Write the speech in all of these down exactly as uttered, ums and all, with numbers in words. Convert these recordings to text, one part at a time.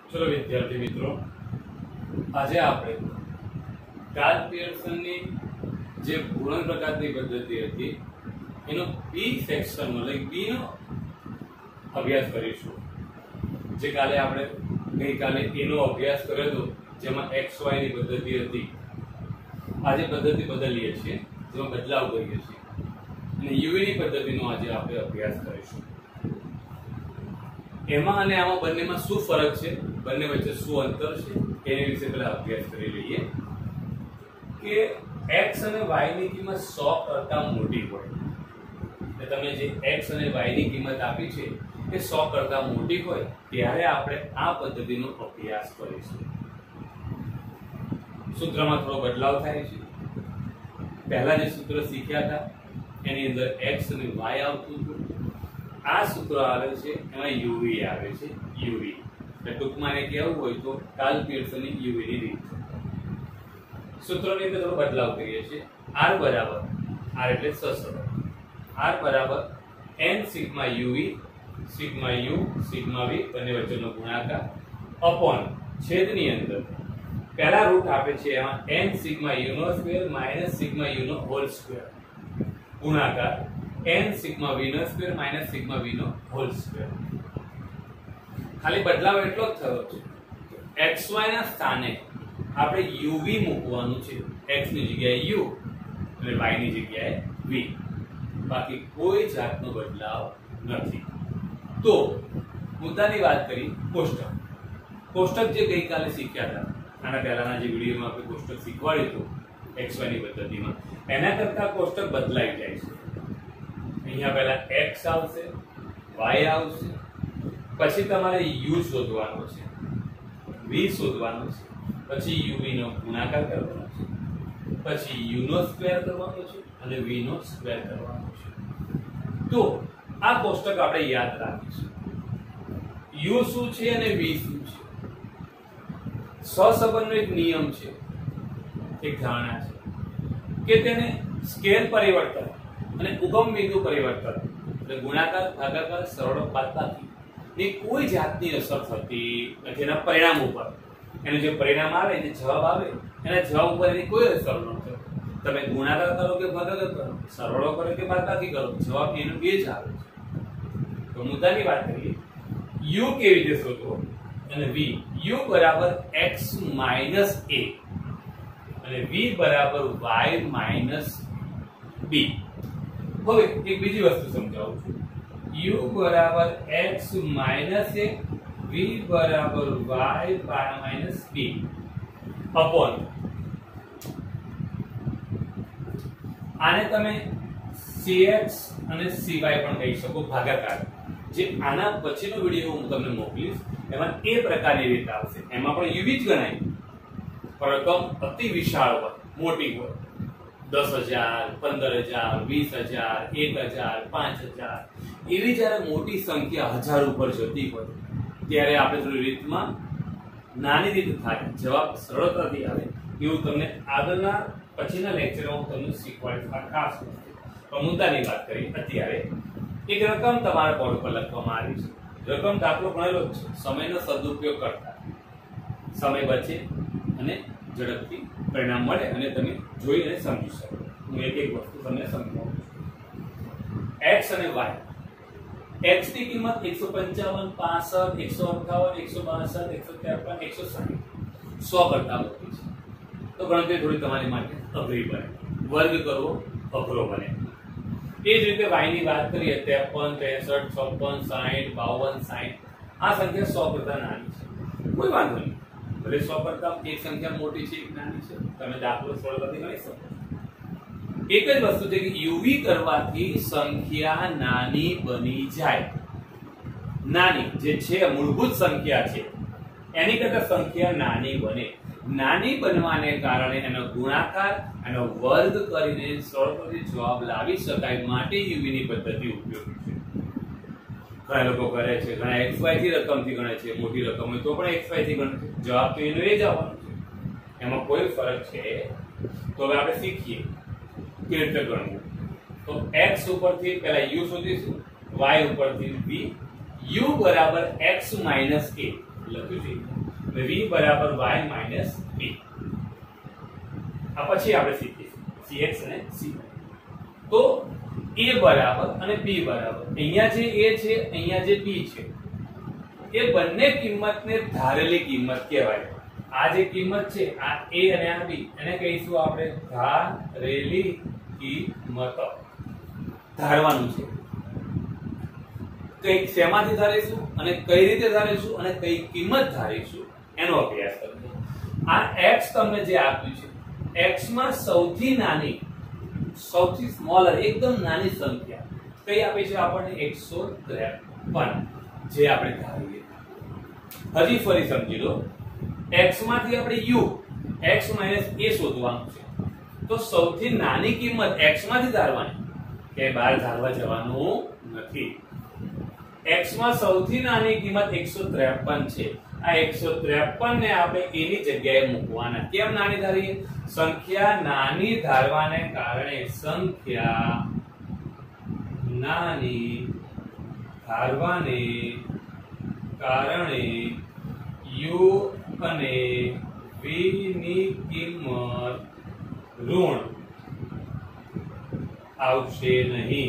ચલો વિદ્યાર્થી મિત્રો, આજે આપણે કાર્લ પિયર્સનની જે ગુણન પ્રકારની પદ્ધતિ હતી એનો બી સેક્શન એટલે બી નો અભ્યાસ કરીશું. જે કાલે આપણે ગઈકાલે એનો અભ્યાસ કર્યો હતો જેમાં એક્સ વાય ની પદ્ધતિ હતી. આજે પદ્ધતિ બદલીએ છીએ, જેમાં બદલાવ કરીએ છીએ અને યુવી ની પદ્ધતિનો આજે આપણે અભ્યાસ કરીશું. એમાં અને આમાં બંનેમાં શું ફરક છે, બંને વચ્ચે શું અંતર છે, એની વિશે પહેલા અભ્યાસ કરી લઈએ. કે x અને y ની કિંમત સો કરતા મોટી હોય એટલે તમે જે x અને y ની કિંમત આપી છે એ સો કરતા મોટી હોય ત્યારે આપણે આ પદ્ધતિનો અભ્યાસ કરીશું. સૂત્રમાં થોડો બદલાવ થાય છે. પહેલા જે સૂત્ર શીખ્યા હતા એની અંદર x અને y આવતું હતું. આ સૂત્ર આવે છે એમાં યુવી આવે છે. યુવી એટલે ટૂંકમાં એ કહેવું હોય તો કાર્લ પિયર્સનની યુવી ની રીત. સૂત્રની અંદર થોડો બદલાવ કરીએ છીએ. r બરાબર r એટલે સસરો r બરાબર n sigma UV sigma u sigma v બંને વચ્ચેનો ગુણાકાર અપોન છેદની અંદર પહેલા રૂટ આપે છે એમાં n સિગ્મા u નો સ્ક્વેર માઈનસ સિગ્મા u નો હોલ સ્ક્વેર ગુણાકાર n સિગ્મા v નો સ્ક્વેર માઈનસ સિગ્મા v નો હોલ સ્ક્વેર. ખાલી બદલાવ એટલો જ થયો છે xy ના સ્થાને આપણે uv મૂકવાનું છે. x ની જગ્યાએ u અને y ની જગ્યાએ v. બાકી કોઈ જાતનો બદલાવ નથી. તો મુદ્દાની વાત કરી કોષ્ટક. કોષ્ટક જે ગઈકાલે શીખ્યા હતા, આના પહેલાના જે વિડીયોમાં આપણે કોષ્ટક શીખવાડ્યું હતું xy ની પદ્ધતિમાં, એના કરતા કોષ્ટક બદલાઈ જાય છે. અહીંયા પહેલા x આવશે, y આવશે, પછી તમારે u શોધવાનો છે, v શોધવાનો છે, પછી uv નો ગુણાકાર કરવાનો છે, પછી u નો સ્ક્વેર કરવાનો છે અને v નો સ્ક્વેર કરવાનો છે. તો આ કોષ્ટક આપણે યાદ રાખીશું. u શું છે અને v શું છે. સહસંબંધનો એક નિયમ છે, એક ધારણા છે કે તેને સ્કેલ પરિવર્તન અને ઉગમ બિંદુ પરિવર્તન એટલે ગુણાકાર, ભાગાકાર, સરળ, બાદબાકી ની કોઈ જાતની અસર થતી નથી. એના પરિણામ ઉપર એનું જે પરિણામ આવે, જે જવાબ આવે એના જવાબ ઉપર એની કોઈ અસર ન થાય. તમે ગુણાકાર કરો કે ભાગાકાર કરો, સરળો કરો કે બાદબાકી કરો, જવાબ એનો બે જ આવે છે. તો મુદ્દાની વાત કરીએ, u કેવી રીતે શોધવો અને v. u બરાબર x માઈનસ a અને v બરાબર y માઈનસ b. હવે એક બીજી વસ્તુ સમજાવું છું. u બરાબર x માઈનસ a, v બરાબર y માઈનસ b અપોન આને તમે cx અને cy પણ કહી શકો, ભાગાકાર. જે આના પછીનો વિડીયો હું તમને મોકલીશ એમાં એ પ્રકારની રીત આવશે. એમાં પણ યુવી જ ગણાય. રકમ અતિ વિશાળ હોય, મોટી હોય, દસ હજાર, પંદર હજાર, વીસ હજાર, એક હજાર, પાંચ હજાર, એવી જયારે મોટી સંખ્યા હજાર ઉપર જતી હોય ત્યારે આપણે થોડી રીતમાં નાની રીત થાય, જવાબ સરળતાથી આવે એવું તમને આગળના પછીના લેક્ચરમાં હું તમને શીખવાડીશ. આ ખાસ વસ્તુ. મુદ્દાની વાત કરી અત્યારે એક રકમ તમારા બોર્ડ પર લખવામાં આવી છે. રકમ દાખલો ગણેલો છે. સમયનો સદુપયોગ કરતા સમય બચે અને ઝડપથી પરિણામ મળે અને તમે જોઈ અને સમજી શકો. હું એક એક વસ્તુ તમને સમજાવું છું. x અને y. x ની કિંમત એકસો પંચાવન, પાસઠ, એકસો અઠ્ઠાવન, એકસો બાસઠ, એકસો ત્રેપન, એકસો સાઠ, સો કરતા મોટી છે. તો ગણતરી થોડી તમારી માટે અઘરી બને, વર્ગ કરવો અઘરો બને. એ જ રીતે y ની વાત કરીએ, ત્રેપન, ત્રેસઠ, છપ્પન, સાઠ, બાવન, સાઠ, આ સંખ્યા સો કરતા નાની છે. કોઈ વાંધો નહીં, ભલે સો કરતા એક સંખ્યા મોટી છે, એક નાની છે, તમે દાખલો સરળતાથી ગણી શકો. એક જ વસ્તુ છે કે યુવી કરવાથી સંખ્યા નાની બની જાય. નાની જે છે મૂળભૂત સંખ્યા છે એની કરતા સંખ્યા નાની બને. નાની બનવાને કારણે એનો ગુણાકાર, એનો વર્ગ કરીને સરળતાથી જવાબ લાવી શકાય માટે યુવી ની પદ્ધતિ ઉપયોગી છે. ઘણા લોકો કરે છે, ઘણા એક્સ વાય થી રકમથી ગણે છે, મોટી રકમ હોય તો પણ એક્સ વાય થી ગણે છે. જવાબ તો એનો એ જ આવવાનો છે, એમાં કોઈ ફરક છે. તો હવે આપણે શીખીએ કેવી રીતે ગણવું. તો x ઉપરથી પહેલા u શોધીશું, y ઉપરથી v. u બરાબર x માઈનસ a. લખ્યું છે v બરાબર y માઇનસ b. આ પછી આપણે શીખીશું cx અને cy. તો a બરાબર અને b બરાબર, અહીંયા જે a છે અહીંયા જે b છે એ બંને કિંમતને ધારેલી કિંમત કહેવાય. આ જે કિંમત છે આ a અને આ b એને કહીશું આપણે ધારેલી કિંમત. ધારવાનું છે કઈ શેમાંથી ધારીશું અને કઈ રીતે ધારીશું અને કઈ કિંમત ધારીશું એનો અભ્યાસ કરજો. આ x તમને જે આપ્યું છે, x માં સૌથી નાની સૌથી સ્મોલર એકદમ નાની સંખ્યા કઈ આપી છે આપણને એકસો ત્રેપન, જે આપણે ધારીએ. હજી ફરી સમજી લો, x માંથી આપણે u x માઈનસ a શોધવાનું છે. તો સૌથી નાની કિંમત x માંથી ધારવાની, કે બહાર ધારવા જવાનું નથી. x માં સૌથી નાની કિંમત એકસો ત્રેપન છે. આ એકસો ત્રેપન ને આપણે a ની જગ્યાએ મૂકવાના. કેમ નાની ધારીએ? સંખ્યા નાની ધારવાને કારણે સંખ્યા નાની ધારવાને કારણે u અને v ની કિંમત ઋણ આવશે નહીં.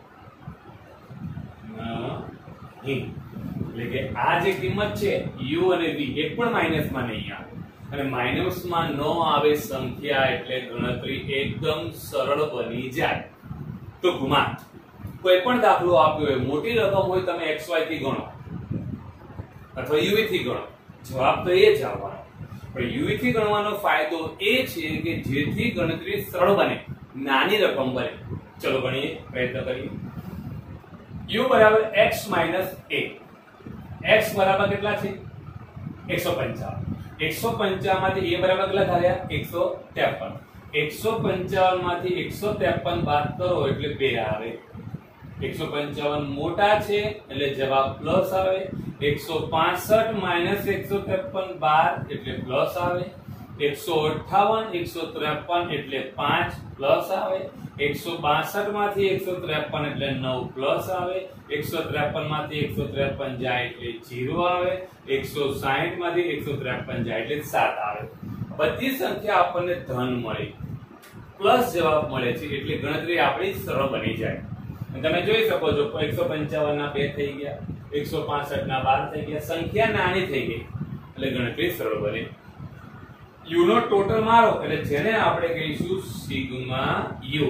નહીં એટલે કે આ જે કિંમત છે u અને v એક પણ માઈનસ માં નહીં આવે, અને માઈનસ માં ન આવે સંખ્યા એટલે ગણતરી એકદમ સરળ બની જાય. ટૂંકમાં કોઈ પણ દાખલો આપ્યો હોય, મોટી રકમ હોય, તમે xy થી ગણો અથવા uv થી ગણો, જવાબ તો એ જ આવવાનો. પણ uv થી ગણવાનો ફાયદો એ છે કે જેથી ગણતરી સરળ બને, નાની રકમ બને. ચલો ગણીએ, પ્રયત્ન કરીએ. u બરાબર x માઈનસ a. x બરાબર કેટલા છે? એકસો પંચાવન. એકસો પંચાવન માંથી a બરાબર કેટલા ધાર્યા? એકસો ત્રેપન. એકસો પંચાવન માંથી એકસો ત્રેપન બાદ કરો એટલે બે આવે. એકસો પંચાવન મોટા છે એટલે જવાબ પ્લસ આવે. એકસો પાસઠ માઈનસ એકસો ત્રેપન બાર એટલે પ્લસ આવે. એકસો અઠ્ઠાવન એકસો ત્રેપન એટલે પાંચ પ્લસ આવે. એકસો બાસઠ માંથી એકસો ત્રેપન એટલે નવ પ્લસ આવે. એકસો ત્રેપન માંથી એકસો ત્રેપન જાય એટલે જીરો આવે. એકસો સાહીઠ માંથી એકસો ત્રેપન જાય એટલે સાત આવે. બધી સંખ્યા આપણને ધન મળી, પ્લસ જવાબ મળે છે એટલે ગણતરી આપણી સરળ બની જાય. તમે જોઈ શકો છો એકસો પંચાવન ના બે થઈ ગયા, એકસો પાસઠ ના બાર થઈ ગયા. સંખ્યા નાની થઈ ગઈ એટલે ગણતરી સરળ બની. u નો ટોટલ મારો એટલે જેને આપણે કહીશું સિગ્મા u.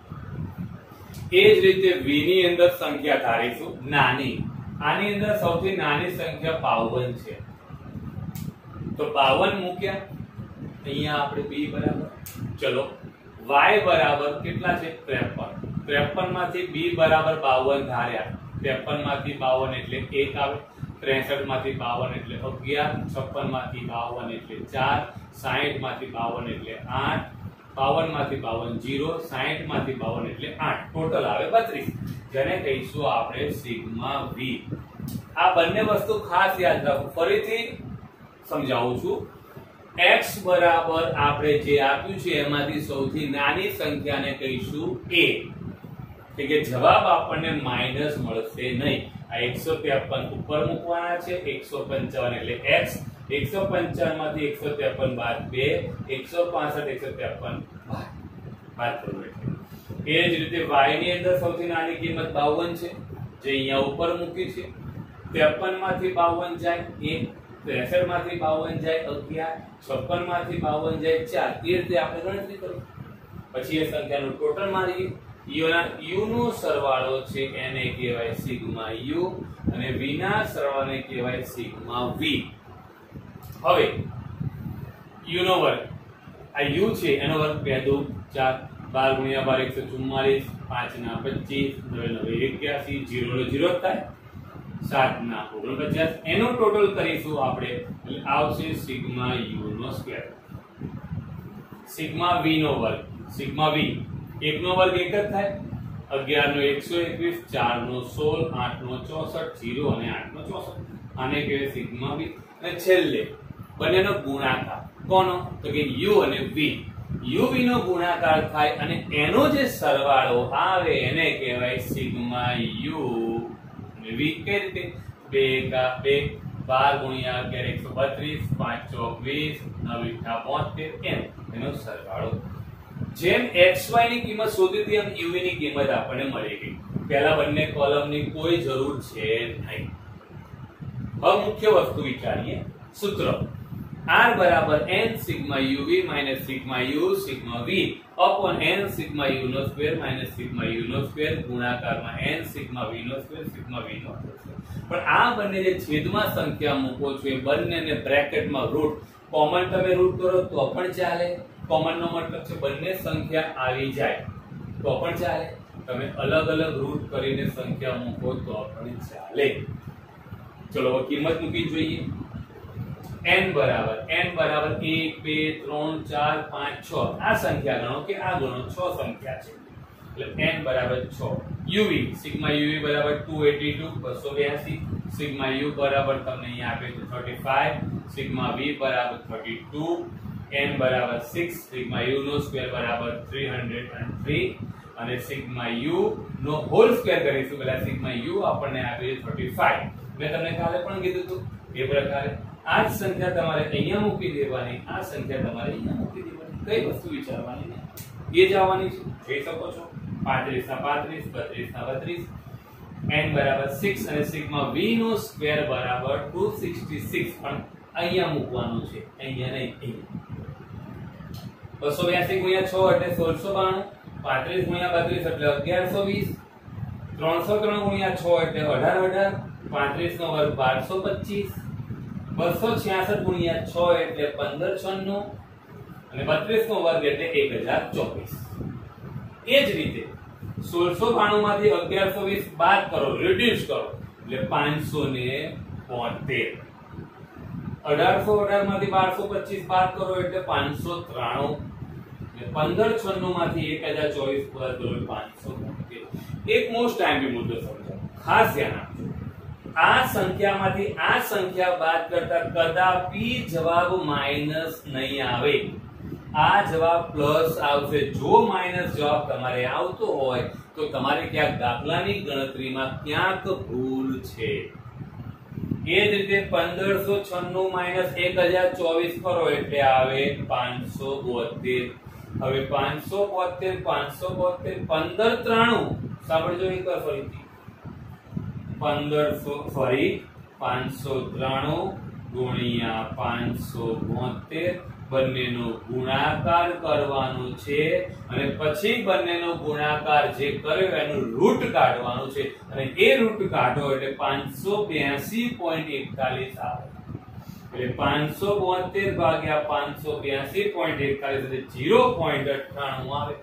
એ જ રીતે v ની અંદર સંખ્યા ધારીશું નાની. આની અંદર સૌથી નાની સંખ્યા બાવન છે, તો બાવન મૂક્યા. અહીંયા આપણે b બરાબર, ચલો y બરાબર કેટલા છે? ત્રેપન. ત્રેપન માંથી b બરાબર બાવન ધાર્યા. ત્રેપન માંથી બાવન એટલે એક આવે. ત્રેસઠ માંથી બાવન એટલે અગિયાર. છપ્પન માંથી બાવન એટલે ચાર. સાહીઠ માંથી બાવન એટલે આઠ. બાવન માંથી બાવન જીરો. સાહીઠ માંથી બાવન એટલે આઠ. ટોટલ આવે બત્રીસ, જેને કહીશું આપણે સિગ્મા v. આ બંને વસ્તુ ખાસ યાદ રાખો. ફરીથી સમજાવું છું. x બરાબર આપણે જે આપ્યું છે એમાંથી સૌથી નાની સંખ્યાને કહીશું a, એટલે કે જવાબ આપણને માઈનસ મળશે નહીં. આ એકસો ત્રેપન ઉપર મૂકવાના છે. એકસો પંચાવન એટલે x. એકસો પંચાવન માંથી એકસો ત્રેપન બાદ બે. એકસો પાસઠ એકસો ત્રેપન બાદ બાદ કરવું એટલે. એ જ રીતે y ની અંદર સૌથી નાની કિંમત બાવન છે, જે અહીંયા ઉપર મૂકી છે. ત્રેપન માંથી બાવન જાય એક. ત્રેસઠ માંથી બાવન જાય અગિયાર. છપ્પન માંથી બાવન જાય ચાર. એ રીતે આપણે ગણતરી કરીએ. પછી એ સંખ્યાનું ટોટલ મારીએ. u ના u નો સરવાળો છે એને કહેવાય સિગ્મા u, અને v ના સરવાળાને કહેવાય સિગ્મા v. હવે u નો વર્ગ, આ u છે એનો વર્ગ બે દુ ચાર. બાર ગુણ્યા બાર એકસો ચુમ્માલીસ. પાંચ ના પચીસ. નવે નવે એક્યાસી. જીરો નો જીરો થાય. સાત ના ઓગણપચાસ. એનો ટોટલ કરીશું આપણે એટલે આવશે સિગ્મા u નો સ્ક્વેર. સિગ્મા v નો વર્ગ. સિગ્મા v એક નો વર્ગ એક જ થાય. અગિયાર નો એકસો એકવીસ. ચાર નો સોળ. આઠ નો ચોસઠ. જીરો અને આઠ નો ચોસઠ. આને કહેવાય સિગ્મા v. અને છેલ્લે બંનેનો ગુણાકાર. કોનો? તો કે u અને v. uv નો ગુણાકાર થાય અને એનો જે સરવાળો આવે એને કહેવાય સિગ્મા u અને v. કઈ રીતે? બે એકા બે, બાર ગુણ્યા અગિયાર એકસો બત્રીસ, પાંચ ચોક વીસ, નવ એકા બોતેર એમ એનો સરવાળો. જેમ xy ની કિંમત શોધી હતી એમ uv ની કિંમત આપણને મળી ગઈ. પહેલા બંને કોલમની કોઈ જરૂર છે નહીં. હવે મુખ્ય વસ્તુ વિચારીએ. સૂત્ર r બરાબર n sigma uv minus sigma u sigma v upon n sigma u નો સ્ક્વેર માઈનસ સિગ્મા u નો સ્ક્વેર ગુણાકારમાં n સિગ્મા v નો સ્ક્વેર સિગ્મા v નો સ્ક્વેર. પણ આ બંને જે છેદમાં સંખ્યા મૂકો છો એ બંનેને બ્રેકેટમાં રૂટ કોમન તમે રૂટ કરો તો પણ ચાલે. કોમન નો મતલબ છે બંને સંખ્યા આવી જાય તો પણ ચાલે. તમે અલગ અલગ રૂટ કરીને સંખ્યા મૂકો તો પણ ચાલે. ચલો કિંમત મૂકી જોઈએ. n બરાબર n બરાબર એક બે ત્રણ ચાર પાંચ છ આ સંખ્યા ગણો કે આ ગણો છ સંખ્યા છે એટલે n બરાબર છ. uv સિગ્મા uv બરાબર two eighty-two બસો બ્યાસી, સિગ્મા u બરાબર તમને અહીંયા આપે છે thirty-five, સિગ્મા v બરાબર thirty-two, n બરાબર six, સિગ્મા u નો સ્ક્વેર બરાબર three hundred three અને સિગ્મા u નો હોલ સ્ક્વેર કરીશું એટલે સિગ્મા u આપણને આપે છે thirty-five. મેં તમને કાલે પણ કીધું હતું એ પ્રકારે આ સંખ્યા તમારે અહીંયા મૂકી દેવાની, આ સંખ્યા તમારે અહીંયા મૂકી દેવાની. કઈ વસ્તુ વિચારવાની ને એ જ આવવાની છે. જોઈ શકો છો પાંત્રીસ ના પાંત્રીસ, બત્રીસ ના બત્રીસ, n બરાબર six અને સિગ્મા v નો સ્ક્વેર બરાબર two sixty-six પણ અહીંયા મૂકવાનું છે, અહીંયા નહીં અહીંયા. બસો બ્યાસી ગુણ્યા છ એટલે સોળસો બાણું, પાંત્રીસ ગુણ્યા બત્રીસ એટલે અગિયારસો વીસ, ત્રણસો ત્રણ ગુણ્યા છ એટલે અઢાર અઢાર, પાંત્રીસ નો વર્ગ બારસો પચીસ, બસો છ્યાસઠ ગુણ્યા છ એટલે પંદર છન્નું અને બત્રીસ નો વર્ગ એટલે એક હજાર ચોવીસ. એ જ રીતે સોળસો બાણું માંથી અગિયારસો વીસ બાદ કરો, રિડ્યુસ કરો એટલે પાંચસો ને બોતેર. અઢારસો અઢાર માંથી બારસો પચીસ બાદ કરો એટલે પાંચસો ત્રાણું. પંદર છન્નું માંથી એક હજાર ચોવીસ બાદ કરો એટલે પાંચસો બોતેર. એક મોસ્ટ ટાઈમ મુદ્દો સમજો, ખાસ ધ્યાન આપજો. આ સંખ્યામાંથી આ સંખ્યા બાદ કરતા કદાપી જવાબ માઈનસ નહીં આવે. આ જવાબ પ્લસ આવશે. જો માઈનસ જવાબ તમારે આવતો હોય તો તમારે ક્યાંક દાખલાની ગણતરીમાં ક્યાંક ભૂલ છે. એ જ રીતે પંદરસો છન્નું માઈનસ એક હજાર ચોવીસ કરો એટલે આવે પાંચસો બોતેર. હવે પાંચસો બોતેર પાંચસો બોતેર પંદર ત્રાણું સાંભળજો એકવાર ફરીથી. પંદરસો ફરી પાંચસો ત્રાણું ગુણ્યા પાંચસો બોતેર બંનેનો ગુણાકાર કરવાનો છે અને પછી બંનેનો ગુણાકાર જે કર્યો એનું રૂટ કાઢવાનું છે અને એ રૂટ કાઢો એટલે પાંચસો બ્યાસી પોઈન્ટ એકતાલીસ આવે. એટલે પાંચસો બોતેર ભાગ્યા પાંચસો બ્યાસી પોઈન્ટ એકતાલીસ એટલે ઝીરો પોઈન્ટ અઠ્ઠાણું આવે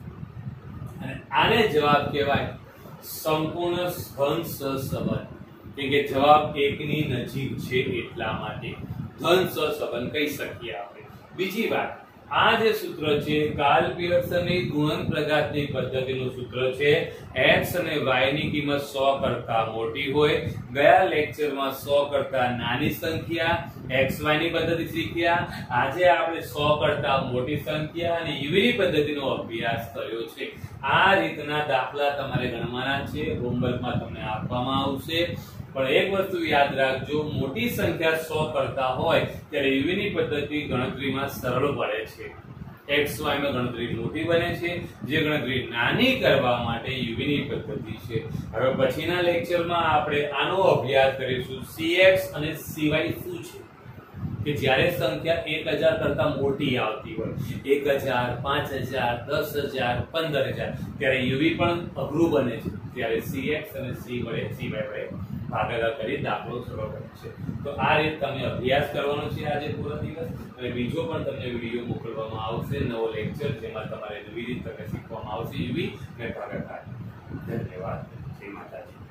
અને આને જવાબ કહેવાય સંપૂર્ણ ઘન સહસંબંધ. કે જવાબ એકની નજીક છે એટલા માટે ઘન સહસંબંધ કહી શકીએ આપણે. બીજી વાત, આ જે સૂત્ર છે કાર્લ પિયર્સનની ગુણન પ્રઘાતની પદ્ધતિનું સૂત્ર છે. x અને y ની કિંમત સો કરતા મોટી હોય. ગયા લેક્ચરમાં સો કરતા નાની સંખ્યા xy ની પદ્ધતિ શીખ્યા. આજે આપણે સો કરતા મોટી સંખ્યા અને uv ની પદ્ધતિનો અભ્યાસ કર્યો છે. આ રીતના દાખલા તમારે ગણવાના છે, હોમવર્કમાં તમને આપવામાં આવશે. પણ એક વસ્તુ યાદ રાખજો, મોટી સંખ્યા સો કરતા હોય ત્યારે uv ની પદ્ધતિ ગણતરીમાં સરળ પડે છે. xy માં ગણતરી મોટી બને છે, જે ગણતરી નાની કરવા માટે uv ની પદ્ધતિ છે. હવે પછીના લેક્ચરમાં આપણે આનો અભ્યાસ કરીશું. cx અને cy શું છે કે જ્યારે સંખ્યા એક હજાર કરતા મોટી આવતી હોય, એક હજાર, પાંચ હજાર, દસ હજાર, પંદર હજાર, ત્યારે uv પણ અઘરું બને છે. ત્યારે cx અને c વડે cy વડે ભાગાકાર કરી દાખલો સરળ બને છે. તો આ રીતે તમે અભ્યાસ કરવાનો છે આજે પૂરો દિવસ. અને બીજો પણ તમને વિડીયો મોકલવામાં આવશે, નવો લેક્ચર, જેમાં તમારે નવી રીત તમને શીખવામાં આવશે uv અને ભાગાકાર. ધન્યવાદ. જય માતાજી.